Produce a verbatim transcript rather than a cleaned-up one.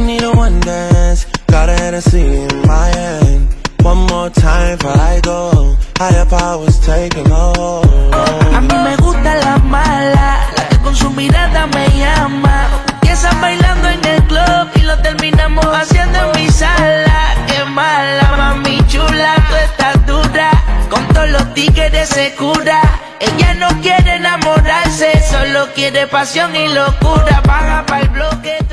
need a one dance, got a Hennessy in my hand. One more time before I go, higher powers taking hold. A mí me gusta la mala, la que con su mirada me llama. Empiezan bailando en el club y lo terminamos haciendo en mi sala. Qué mala, mami chula, tú estás dura. Con todos los tigres se cura. Ella no quiere enamorarse, solo quiere pasión y locura. Baja pa'l bloque.